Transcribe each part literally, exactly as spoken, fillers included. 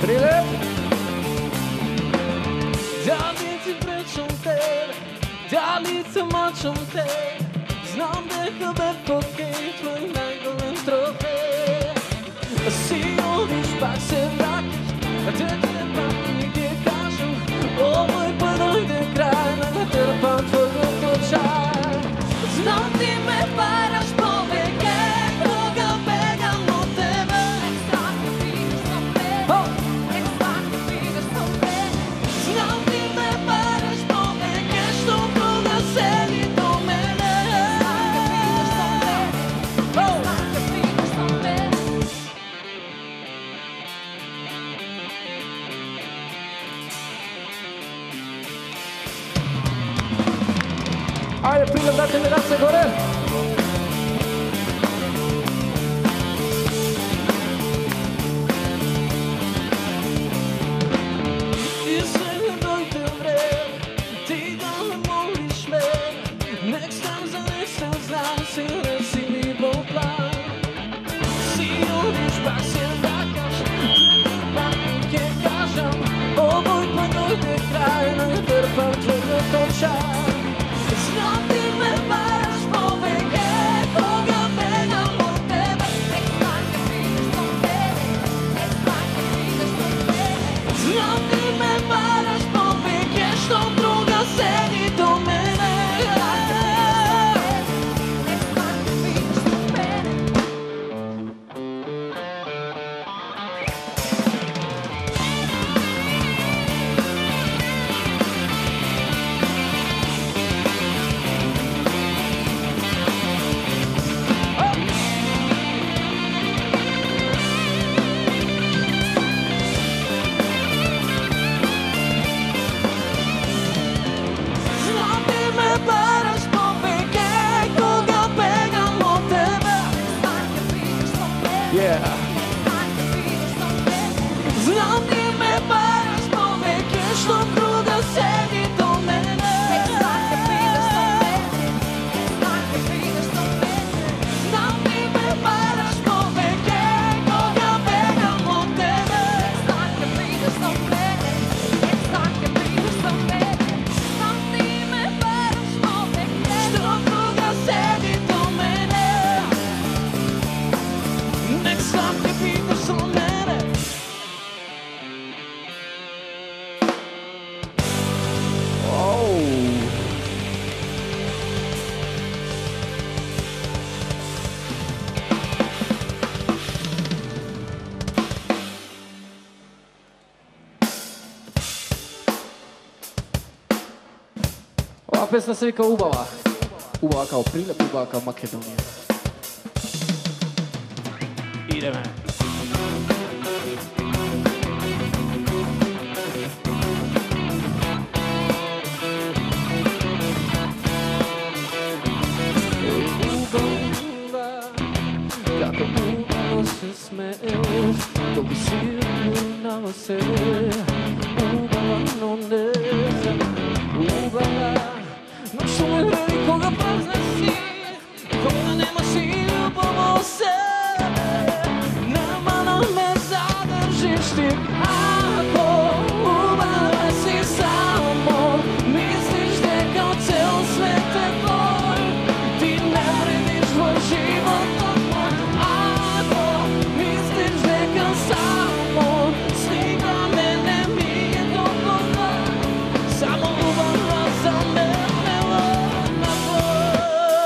Prilep! Daljice prečom te, daljice močom te, znam da je hebe pokej tvoj najgolem trofej. Si odiš pa se vratiš, a te trebam nigdje kažem, ovoj pa dojde kraj, ne trpam tvoj otočaj. Znam ti me paraš povijeke, koga begam od tebe. Nek svaki vidiš sa mene, nek svaki vidiš sa mene. Znam ti me paraš povijeke, što koga sedi do mene. Nek svaki vidiš sa mene. Ajde, Prilep, dajte mi race gore. I sve ne dojde vreme, ti da me moliš me. Nek sam zanesem, znam si, reci mi Bog plan. Si odiš pa se vrakaš, pa nike kažem, ovoj pa dojde kraj, ne trpam tvoj otočaj. Znam ti me paraš povijeke, koga begam od tebe. Nek svaki vidiš sa mene, nek svaki vidiš sa mene. Znam ti me paraš povijeke, što druga sedi do mene. Nek svaki vidiš sa mene. Znam ti me paraš povijeke, koga begam od tebe. Svaki vidiš sa mene, svaki vidiš sa mene. Znam ti me paraš povijeke, što druga sedi do mene. Svaki vidiš sa mene, svaki vidiš sa mene. Znam ti me paraš povijeke, koga begam od tebe. Svaki vidiš sa mene, svaki vidiš sa mene. Znam ti me paraš povijeke, što druga sedi do mene. Nek svaki vidiš sa mene. Ova pesma se vika Ubava. Ubava kao Prilep, Ubava kao Makedonija. Ideme. Ubava, kako ubavo se smeješ, dok bi si upunala se. Ubava, no ne znam. Ubava, no čuj vredi koga poznaš si, koga nemaš i ljubav u sebe. Nema na me zadržiš ti, ako ubava si samo. Misliš da kao cel svet je tvoj, ti ne vrediš tvoj život od moj. Ako misliš da kao samo, slika mene mi je dovoljno. Samo ubava za mene na tvoj.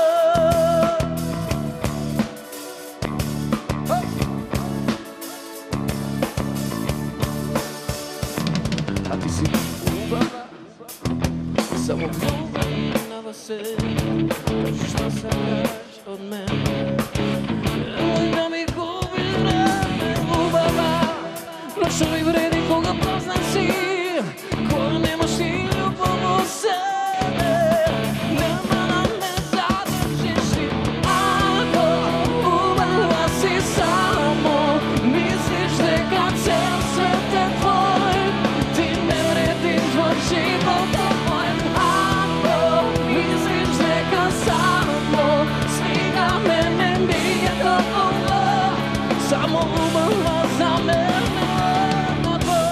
A ti si ubava, samo ubava se. Kaži šta se traži od mene, nemoj da mi gubiš vreme. Ubava, no što mi vredi koga poznam si, koga nemaš ni ljubav u sebe. Nema na me zadržiš ti, ako ubava si samo. Misliš da kao cel svet je tvoj, ti ne vrediš tvoj život od moj. Ako misliš da kao samo, slika mene nije dovoljno. Samo ubava za mene na tvoj.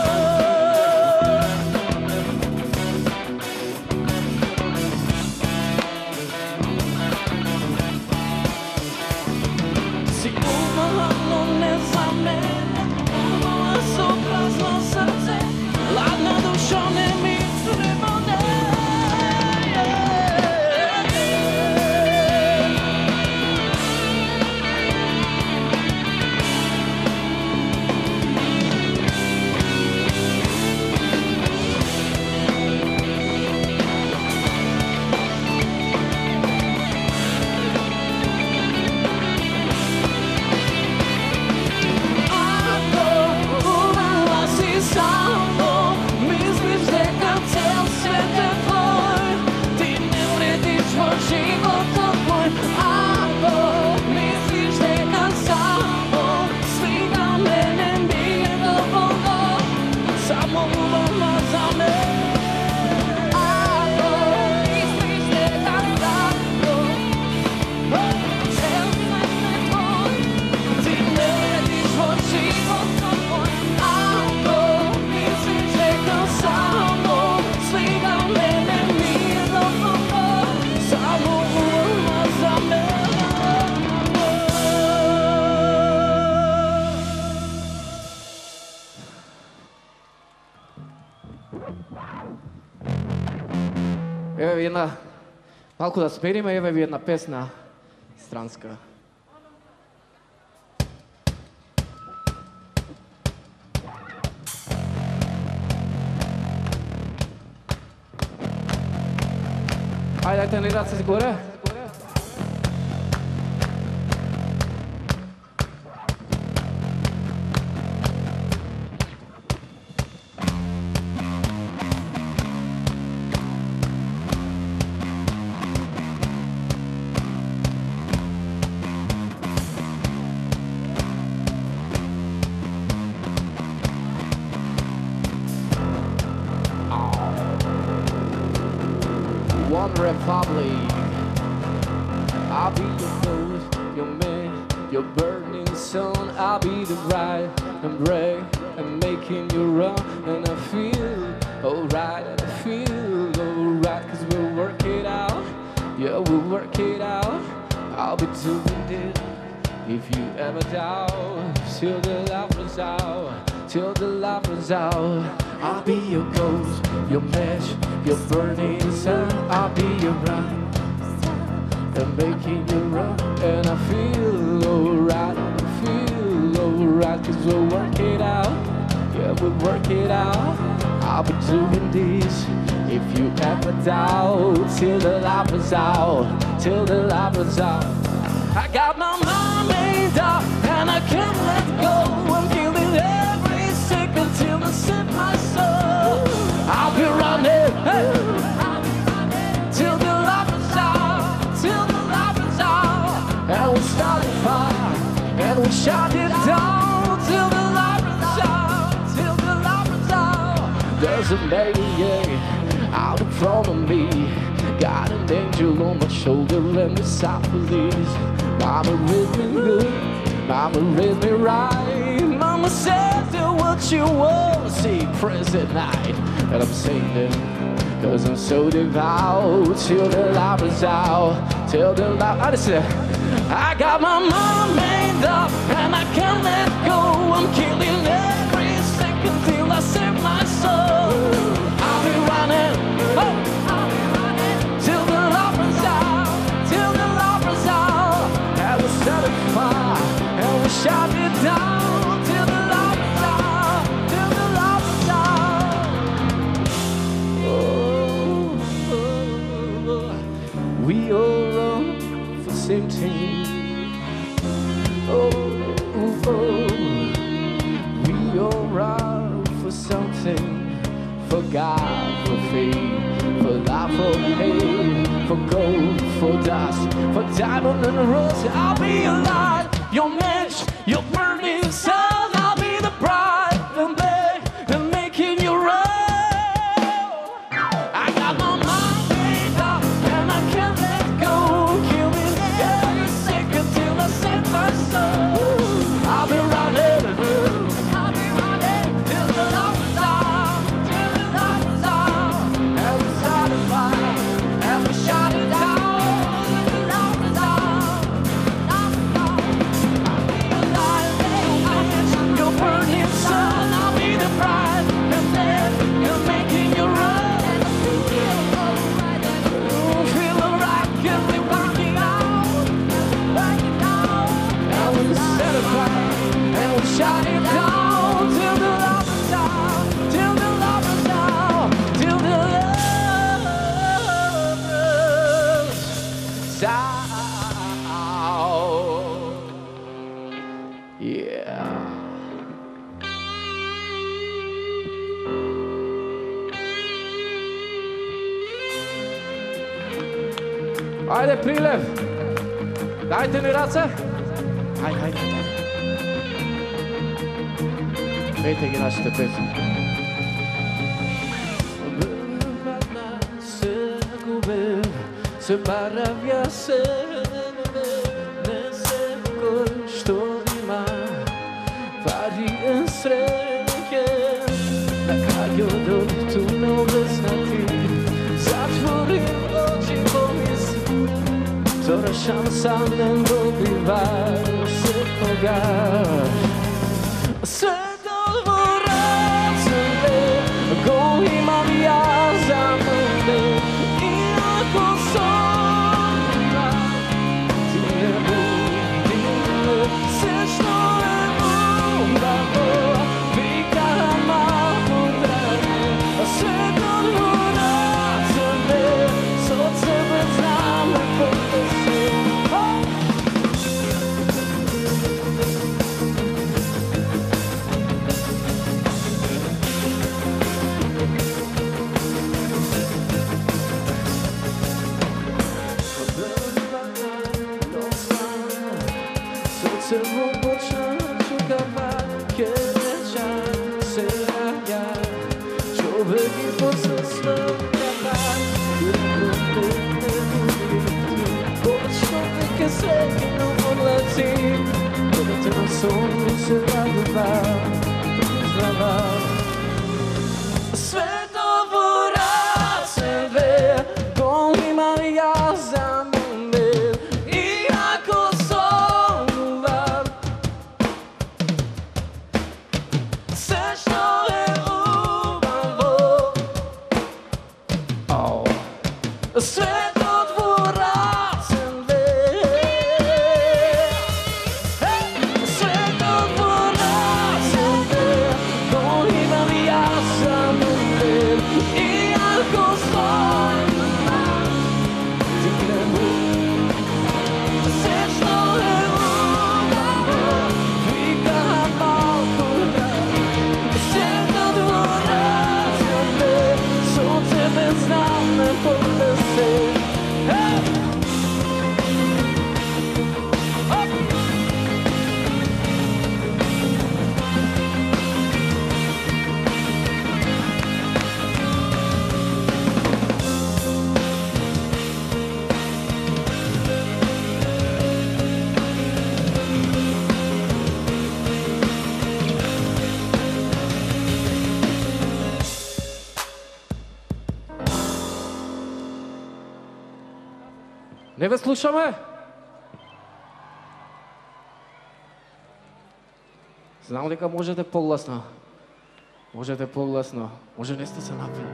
Evo je jedna, malko da smirimo, evo je jedna pesna stranska. Ajde, dajte ni rad se gore. One republic, I'll be your ghost, your man, your burning sun. I'll be the bride and break and making you run. And I feel alright, and I feel alright, cause we'll work it out, yeah, we'll work it out. I'll be doing this if you ever doubt, till the light runs out, till the light runs out. I'll be your ghost, your match, your burning sun. I'll be your bride and making you run. And I feel alright, I feel alright, cause we'll work it out, yeah, we'll work it out. I'll be doing this if you ever doubt, till the light runs out, till the light runs out. I got my mind made up and I can't let go. I'm feeling every second till I set my soul. I'll be running, hey, till the light runs out, till the light runs out. And we'll start a fire and we'll shut it down, till the light runs out, till the light runs out. There's a maniac out in front of me, got an angel on my shoulder and the side police. Mama raised me good, Mama raised me right. Mama said do what you want, see present night. And I'm singing, cause I'm so devout, till the light runs out, till the light. I just said, I got my mind made up and I can't let go. I'm killing every second till I set my soul. I'll be running, oh. Till the light runs out, till the light runs out. And we'll set it fire, and we'll shut it down, till the light runs out, till the light runs out. Oh, oh, oh. We all run for the same team. Oh, oh, oh. We all run for something, for God, for fame, for life, for hate, for gold, for dust, for diamond and rose. I'll be your light, your match, your burning sun. I'll be the bride and beg and making you run. I got my mind made up and I can't let go. Killing every second till I set my soul. I'll be running, I'll be running till the light runs out, till the light runs out. And we start a fire and we shut it down, till the light runs out, light runs out. I'll be your light, your burning sun. I'll be the bride and then you're making you run. Feel alright, cause we're working out, working out. And we set a fire and we shut it down, till the light runs out, till the light runs out, till the light runs out. Yeah. Ajde, Prilev, dajte mi race. Ajde, ajde, ajde. Pejte gi našite pesmu. Se gube, se maravja se, ne se ko što ima, pari sreće. Na kraju do tunel znati, zatvorim oči pomisli, zora šansa ne dobivaš se pogaš. Sve do dvoraca, go ima Povedi posesno che sei che non odleti, dove te non sono se la dova, slava. Svetovora sebe, boli Maria za mene, iako sonuva. Sve što je ubavo, oh. Svetovora Не ве слушаме? Знам дека можете погласно. Можете погласно. Може не сте се напили.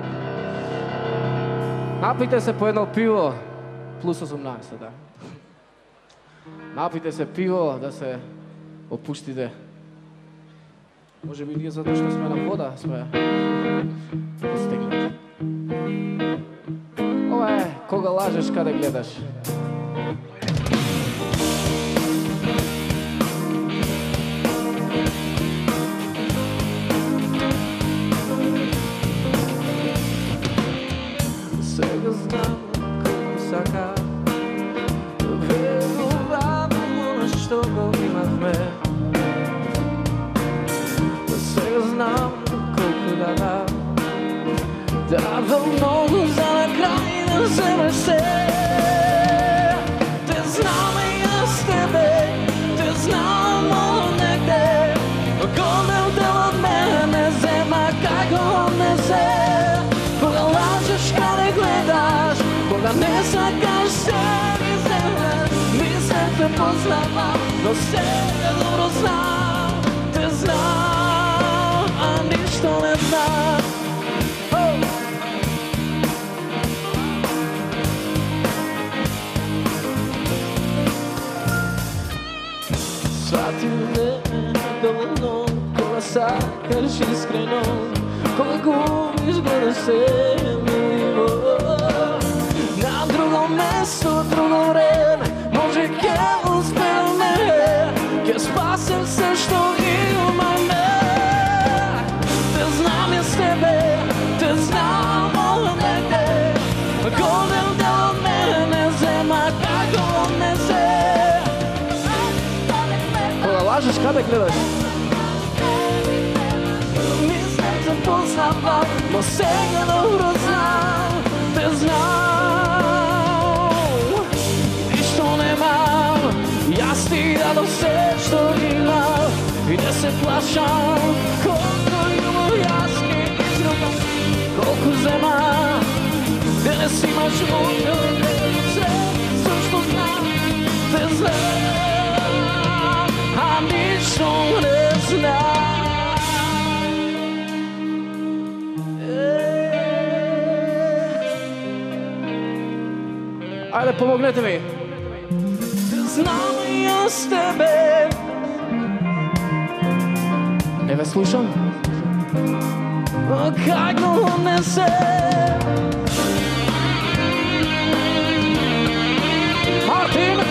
Напите се по едно пиво. Плюс осумнаесет, да. Напите се пиво да се опуштите. Може би ние затоа што сме на вода сме постигнати. Ова е кога лажеш, каде гледаш. Сега знам колко сака, вероятно нещо го имахме. Сега знам колко да дам, дава много за накрай да вземеш се. Те знам и аз тебе, те знам онегде, голям дел от мене не взема как го отнесе. Кога лажеш, каде гледаш, кога не сакаш се ми вземеш, мисля те познавам, но сега добро знам, те знам, а нищо не знам. Свати ме доволно, кога сакаш искрено, кога губиш гледа се миливо. На друго место, друго време, може ке успеме, ке спасем се што имаме. Те знам я с тебе, те знам онегде, голем дел от мене взема как го отнесе. Кога лажеш, каде гледаш? Мисля те познавам, но сега добро знам, те знам. Нищо немам, јас ти дадов се што имам и не се плашам. Колко љубов јас ти изгубам, колко земам, денес имаш моето лице, също знам, те знам, а нищо не знам. Айде, помогнете ми! Знам и аз тебе. Не ве слушам. Как го отнесе? Мартин!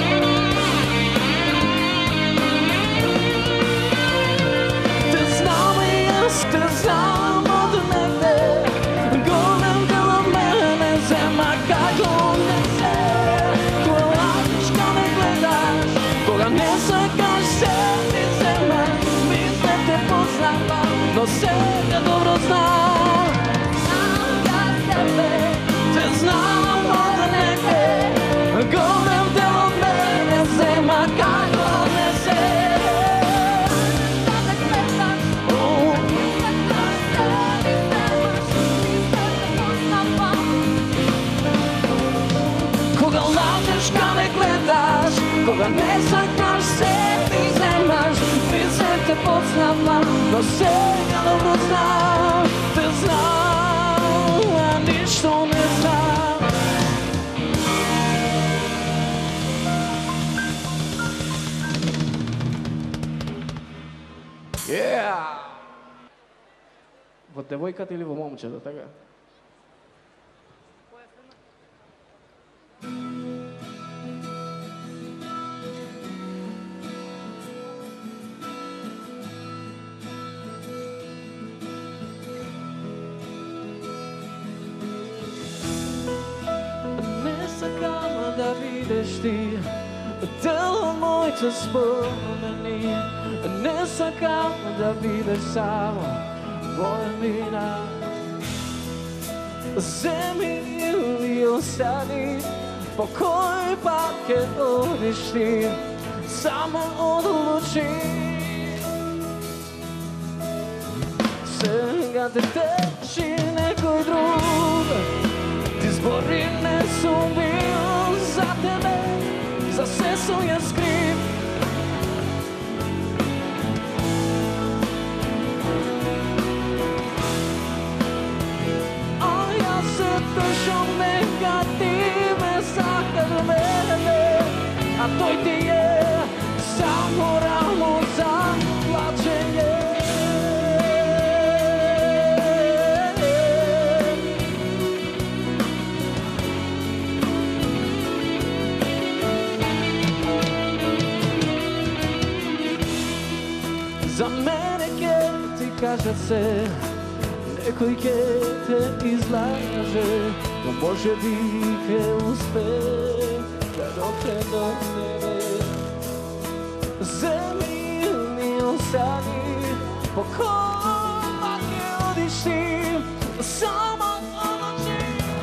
Те знам и аз те знам от мене. Голем дел от мене взема как го отнесе. Кога лажеш, кога ме гледаш, кога не сакаш се ти взема, мисля те познавам, но сега добро знам. da ne sakaš sebi nemaš, više te poznam, no svega dobro znam, te znam, a ništo ne znam. Yeah! Во девојката или во момчето, така? Не сакам да видиш ти дел од моите спомени. Не сакам да видиш само моја мина. Земи или остани, по кој пат ќе одиш ти, само одлучи. Сега те течи некој друг, ти збори не сум бил за тебе, за се сум ја скрив. Душом нека ти ме сакаш мене, а тој ти е само рамо за плачење. За мене ќе ти кажат се, некој ќе те излаже, но може би ќе успе да допре до тебе. Земи ми остани, по кој ќе одиш ти, само одлучи.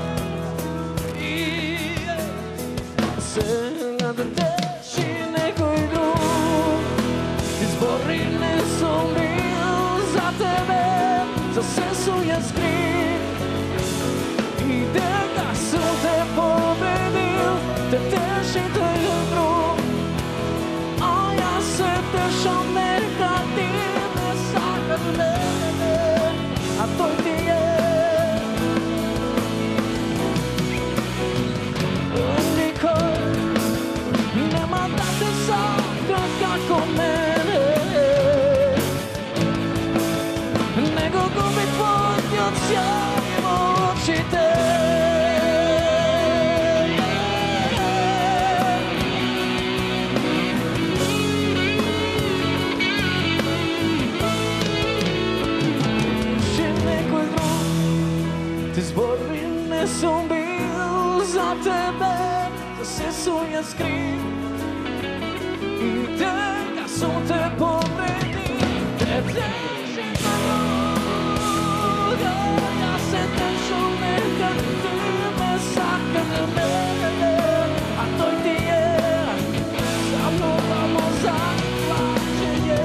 Сега да течи некој друг, избори не сум бил за тебе, за се сум ја скрив. И дека сум те победил, те теши тој друг. А јас се тешам нека ти не сакаш мене, а тој ти е никој нема да те сака како мене. Него губи твојот сјај во очите. Че некој друг ти збори не сум бил за тебе, за се сум ја скрив. И дека сум те победил, те теши a toј ти е само рамо за плачење.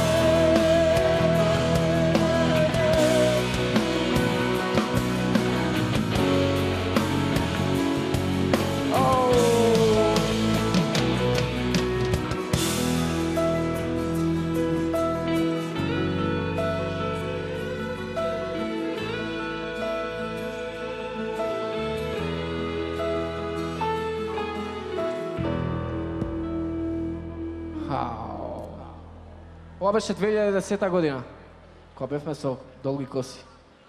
Ова беше две илјади и десета година, кога бевме со долги коси.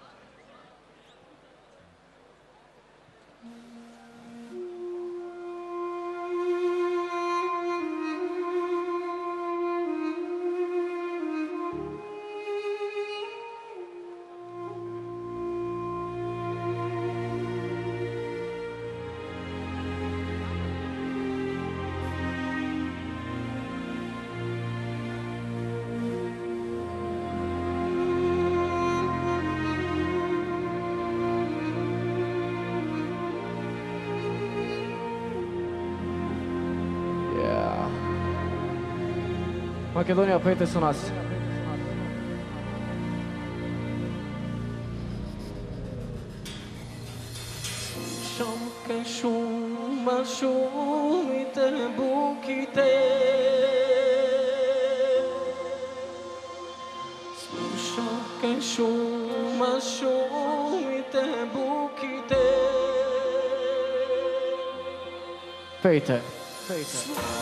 Македонија, пејте со нас. Слушам кај шум šuma šumite bukite. Slušam kaj šuma šumite bukite. Pejte, pejte.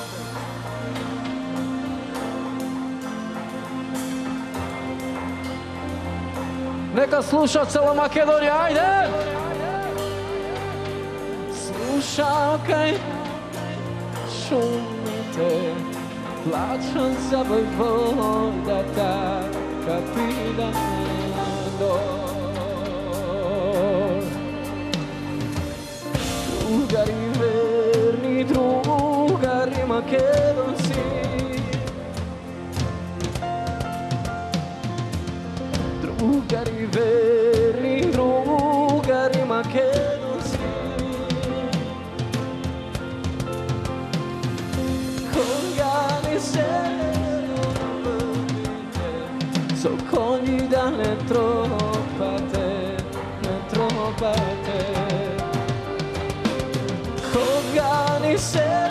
Neka sluša cela Makedonija, ajde! Slušam kaj šumite, plačam za vojvoda taka pidando. Drugari verni, drugari makedonci, drugari verni, drugari makedonci, so konji da ne tropate, ne tropate. Koga ni se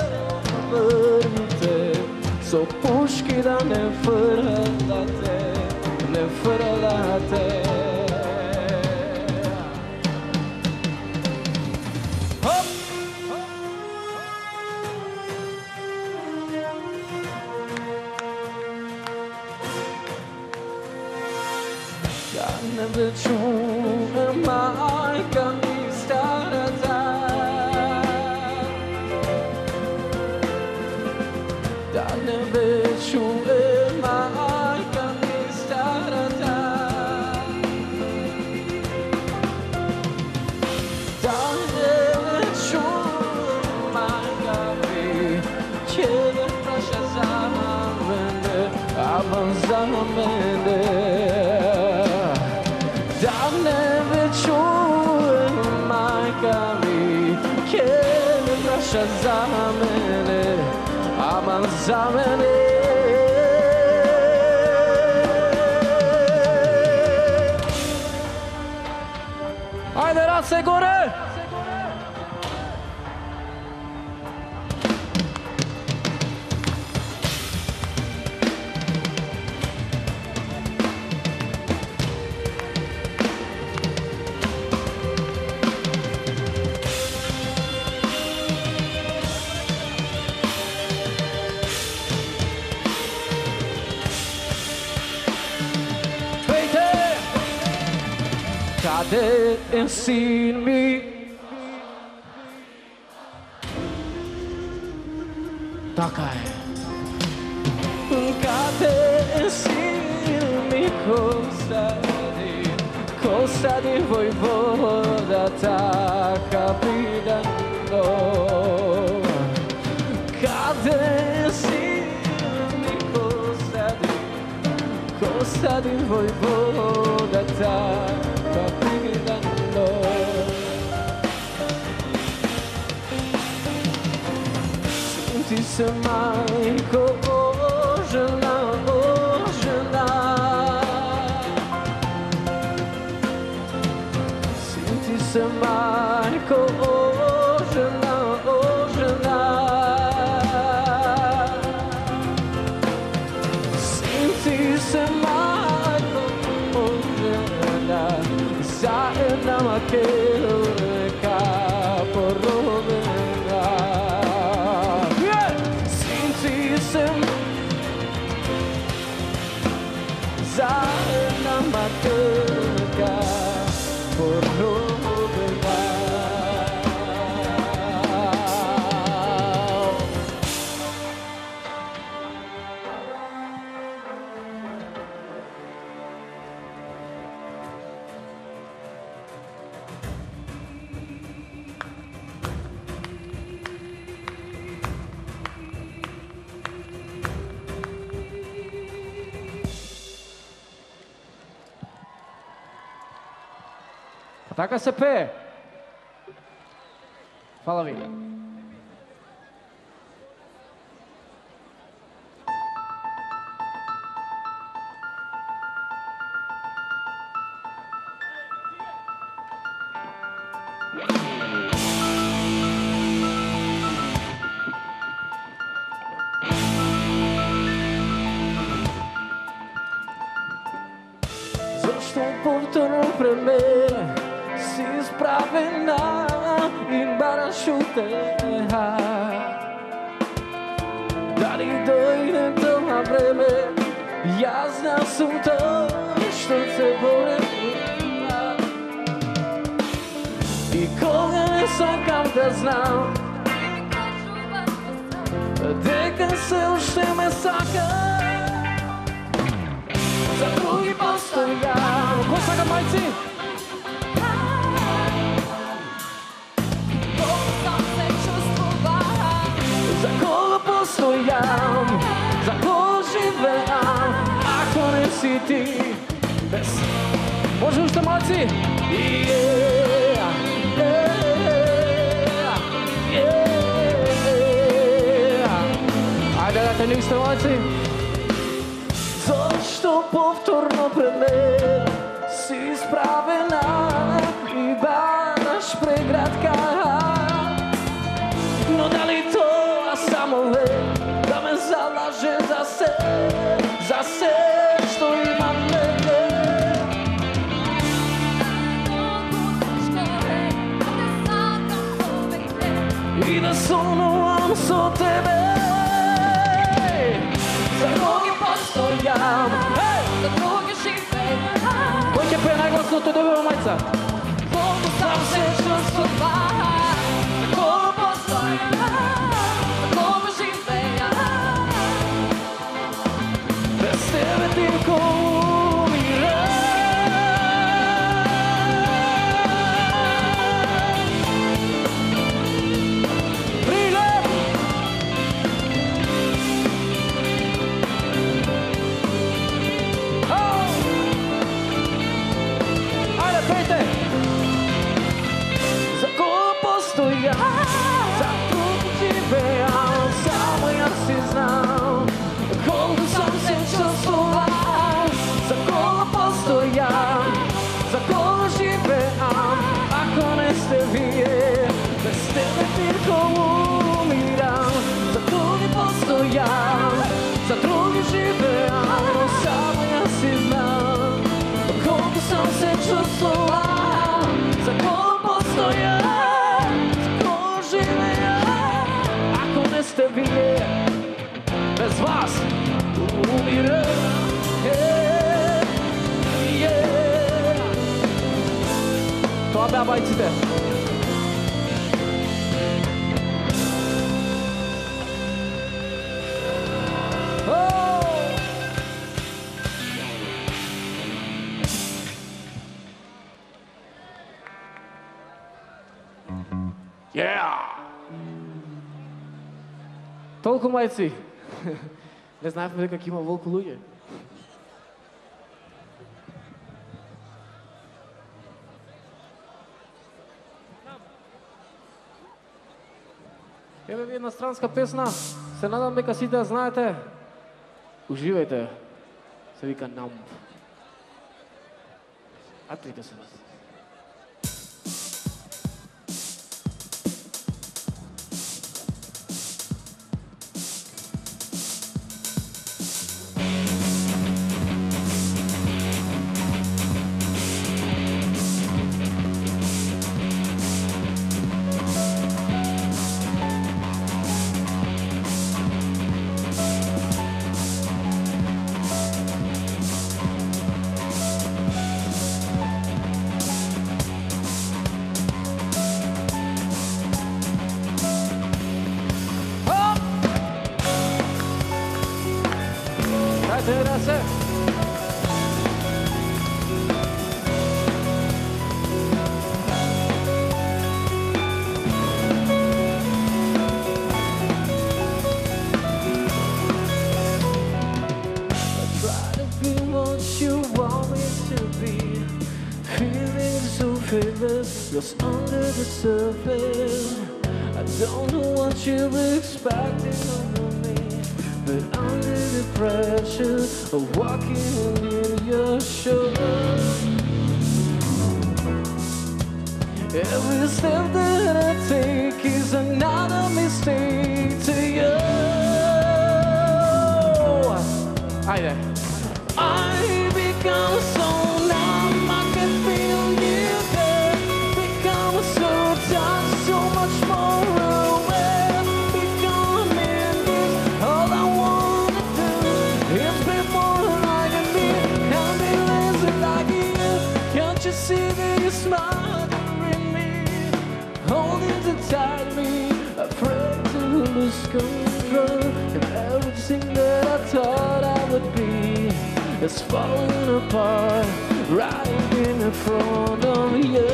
vrnite, so puški da ne frlate, ne frlate. Da ne čuje majka mi starata, da ne čuje majka mi starata, da ne čuje majka mi kjede praša za mene, a vam za mene. Da ne čuje majka mi kjede praša za mene, aman za mene. Ajde, race gore! Kade je sin mi, taka je. Kade je sin mi, ko sadi, ko sadi vojvoda taka pidando. Kade je sin mi, ko sadi, ko sadi vojvoda taka pidando. Sinti se majko, o žena, o žena. Sinti se majko, o žena, o žena. Sinti se majko, o žena. Zajedna Makedonka porobena. Sinti se zajedna Makedonka porobena. Така се пее. Hvala vi. povtorno pred me, si spravena i baraš uteha. Da li dojde to na vreme, ja znam sam to što te borila. I koga ne sakam da znam, дека се още ме сака. За други постоянно. Кой сака, майци? Колко съм се чувствувала. За кого постоянно, за кого живеам, ако не си ти. Без... Може още, майци? Yeah, yeah, yeah. Ajde, dajte niste, majci. Zašto povtorno pred me si spravena i badaš pregratka? No da li to samo ve da me zalaže za se, za se što ima mene? I da sunuvam so tebe, za drugi postojam, За други живея. Кой ќе пее најгласно, тој добива мајца. Колко съм се чувствувала. За кого постоя, за кого живея. Без тебе тихо умирам. Прилеп! Ajde, pejte! За кого постоя, за кого живеам, само ја си знам. Колко съм се чувствувал, за кого постоям, за кого живеам, ако не сте вие, без тебе тихо умирам. За други постоям, за други живеам, но само ја си знам. Колко съм се чувствувал, за кого постоям, за кого живеам, ако не сте вие, без вас умирам. Yeah, yeah. Това бяха байците. Yeah! Толку мајци. Не знаевме дека ќе има волку луѓе. Еве ви една странска песна. Се надам дека сите ја знаете. Уживајте. Се вика Numb. Атрите се вас. Gracias. Just under the surface, I don't know what you're expecting of me, but under the pressure of walking near your shore, every step that I take is another mistake to you. Hi there. I become so numb, I can that you're smothering me, holding too tight to me, afraid to lose control. And everything that I thought I would be is falling apart right in front of you.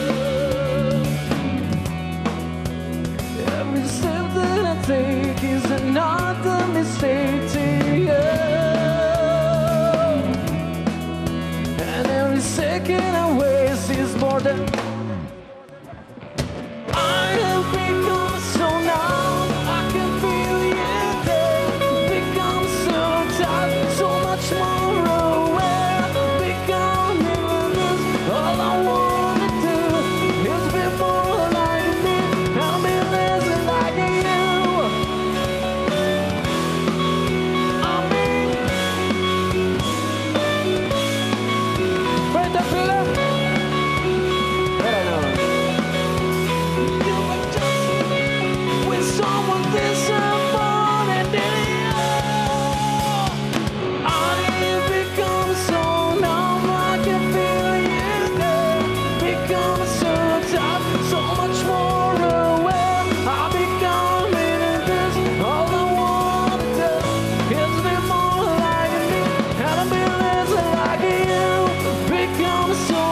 Every step that I take is another mistake to you. And every second I waste is more than I have become so numb. I can feel you there. Become so tired, so much more aware. Becoming this, all I wanna do is be more like me and be less like you. I mean, right up here. I don't know. You were just with someone disappointed in you. I have become so numb, I can feel you there. Become so tough, so much more aware. I'm becoming this, all I wanna do is be more like me and be less like you. Become so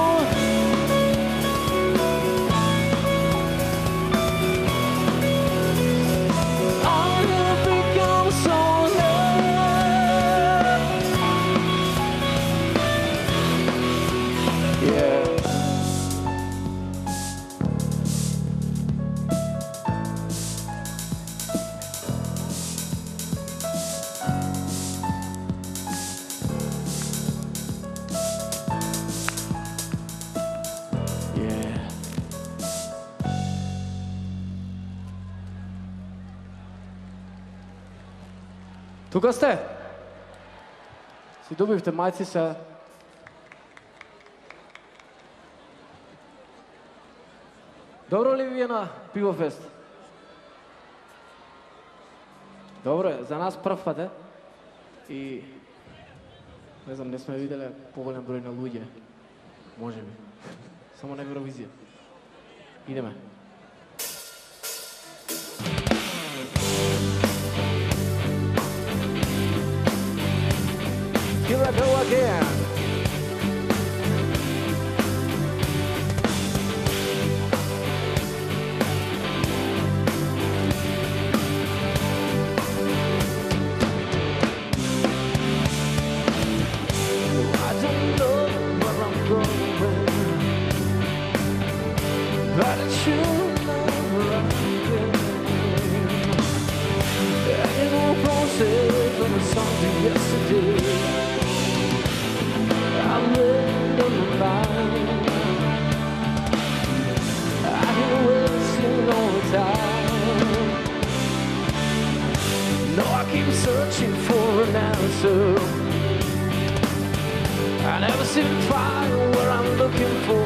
I have become so numb. Yeah. Yeah. Тук сте? Си добивте майци се. Добро ли ви е на Пивофест? Добро е, за нас пръв път е. И не знам, не сме видели по-голям брой на луѓе. Може би. Само на Евровизија. Идеме. Here I go again. I don't know where I'm going, but I should know where I'm going. I know process of something yesterday. I'm living on the line. I hear wasting all the time. No, I keep searching for an answer. I never seem to find where I'm looking for.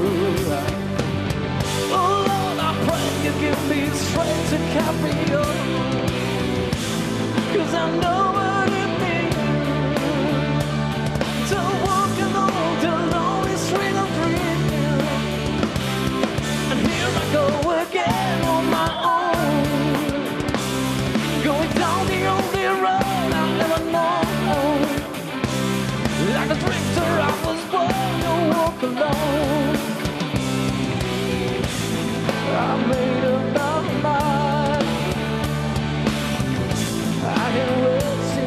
Oh Lord, I pray you give me strength to carry on, 'cause I know what it means to walk along the lonely street of dreams. And here I go again on my own, going down the only road I've ever known. Like a drifter, I was born to walk alone. I made up my mind. I can rest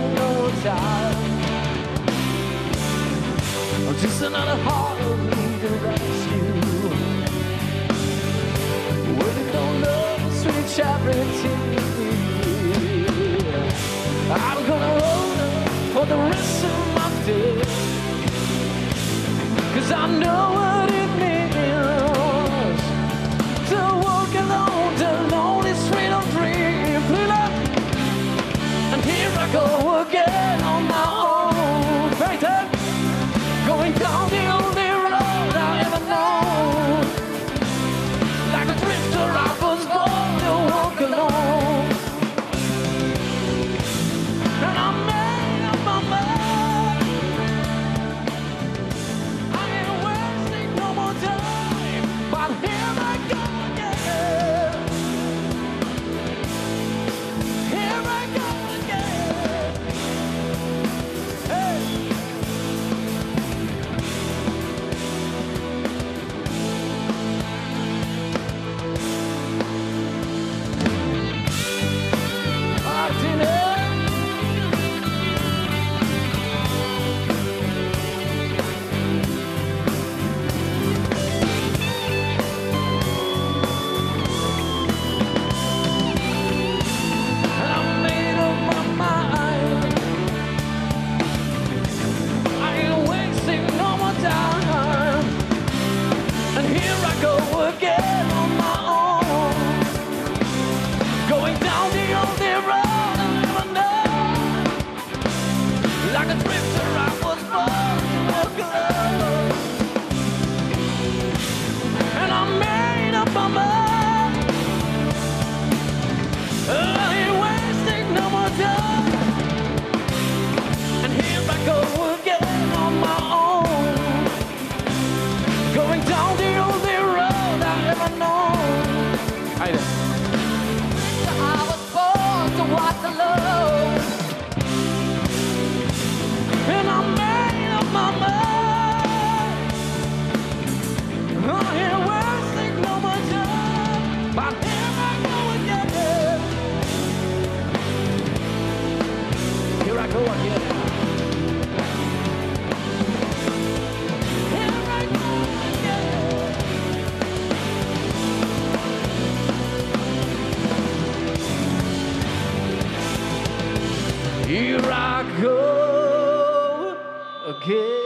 And here I go again on my own, going down the only road I never know. Like a drifter I was born to walk alone. And I made up my mind, I ain't wasting no more time. And here I go again on my own, going down the only road I ever known. Haydi. I was born to walk alone. And I made up my mind, I ain't wasting no more time. But here I go again. Here I go again. Here I go again. Here I go again.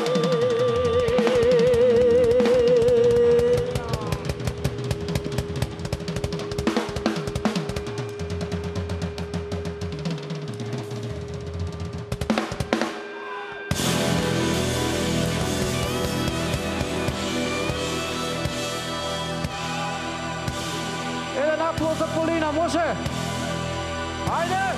Jeden applåd för Paulina, może? Haydi!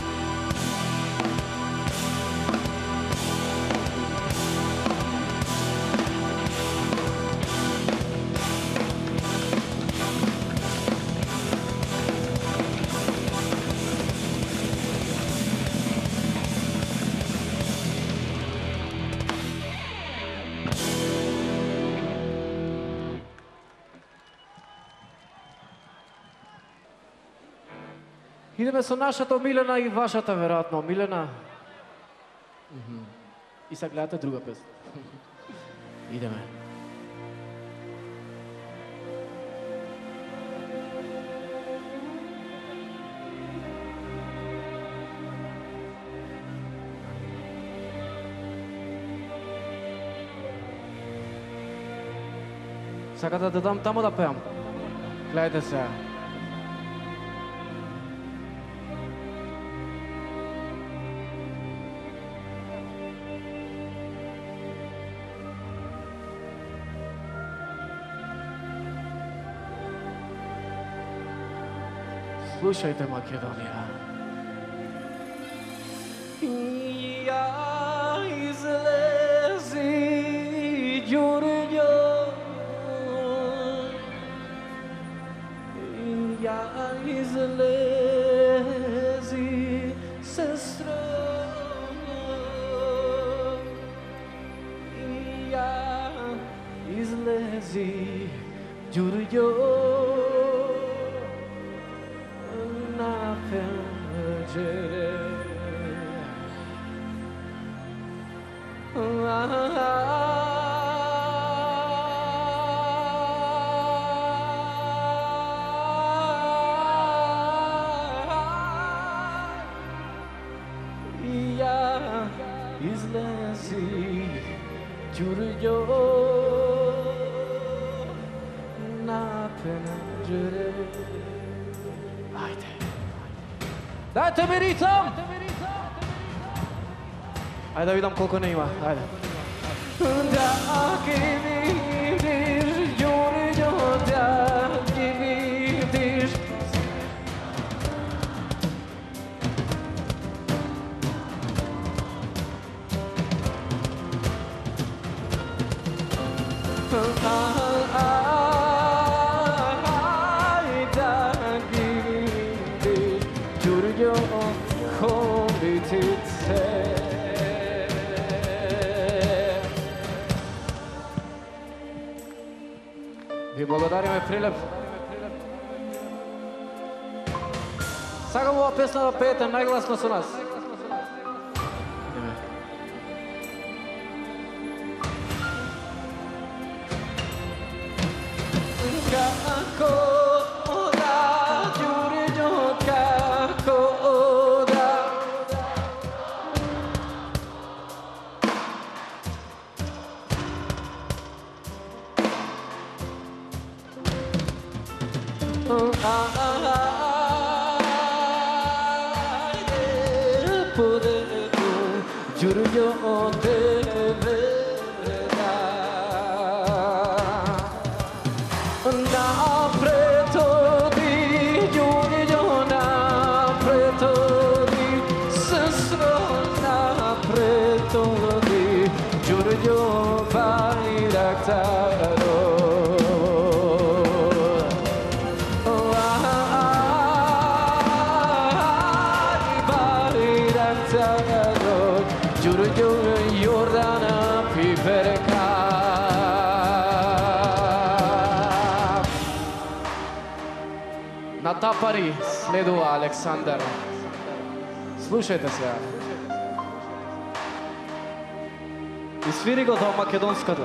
Ideme sa našата Милена и вашата, вероятно. Милена. И сега гледате друга песна. Идеме. Сакате да дам тамо да пеам? Гледайте сега. Слушайте, Македония. Я излези, Джурджо. Я излези, сестро. Я излези, Джурджо. Izlezi, Giurgio, na pencere. Haydi. Dajte mi ritam! Ajde da vidim koliko ne ima, ajde. Da ki vidiš, Giurgio, da ki vidiš. Ви благодариме, Прилеп. Сакам ова песна да пеете најгласно со нас. Како да, Giurgio, како да. Giuro te verrà na preto di giuro na preto di sesro na preto di giuro vai raktaro На тапари следува Александър. Слушайте сега. И свири го тоа македонската.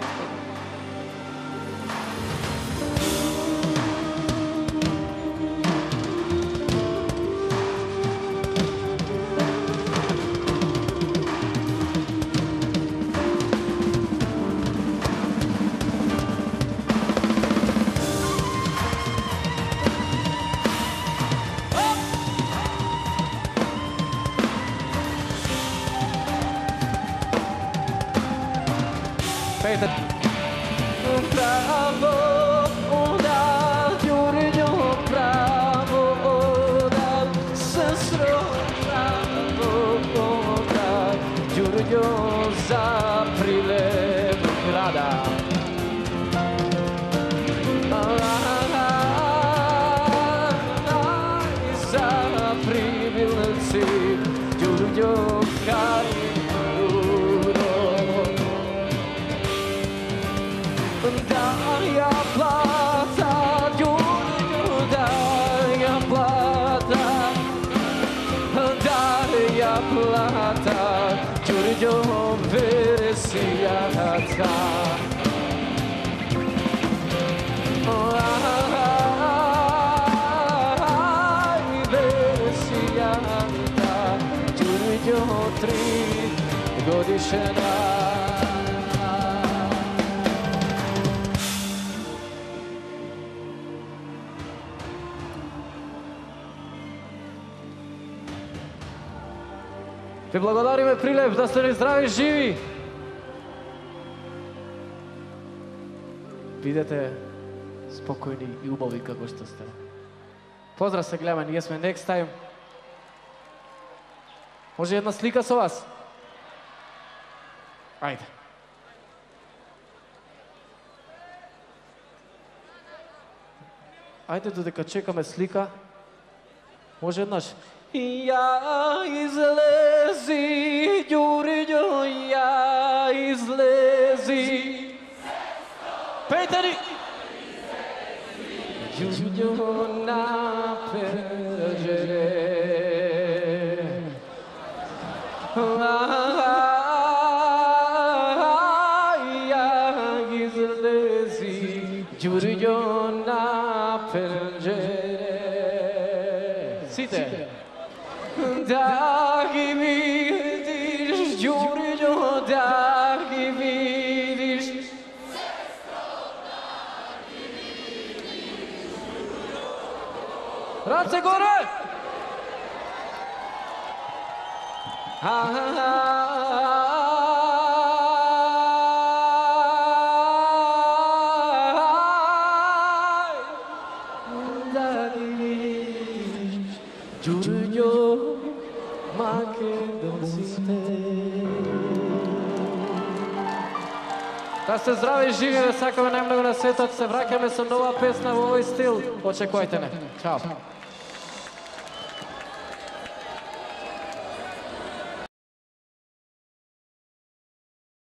Pejte. Pravo, da, Giurgio, pravo, da, sestro, pravo, da, Giurgio, zaprile grada. Zaprile si, Giurgio, kaj. Daria plata, Giurgio, daria plata, daria plata, Giurgio, versiata. Versiata, Giurgio, tri, godiscena. Ви благодариме, Прилеп, да сте ни здрави, живи! Бидете спокойни и убави како што сте. Поздрав се, гледаме, ние сме Next Time. Може една слика со вас? Ајде. Ајде, додека чекаме слика. Може еднаш? Я излези, Giurgio, я излези. Пейте ни! Giurgio на пержере. Я излези, Giurgio на пержере. Сите! Da gi vidiš, Giurgio, da gi vidiš. Race gore! Da gi vidiš, Giurgio, македонците. Да сте здрави и живи, да сакаме најмногу на светот, се враќаме со нова песна во овој стил. Очекувајте не. Чао.